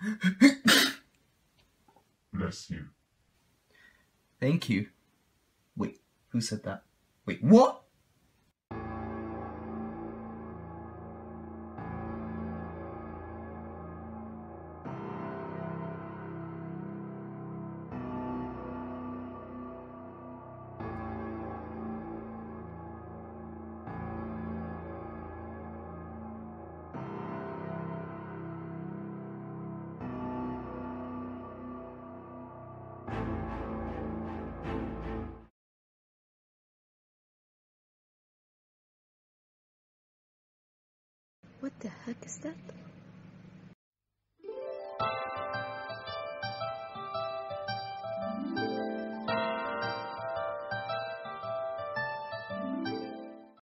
Bless you. Thank you. Wait, who said that? Wait, what? What the heck is that?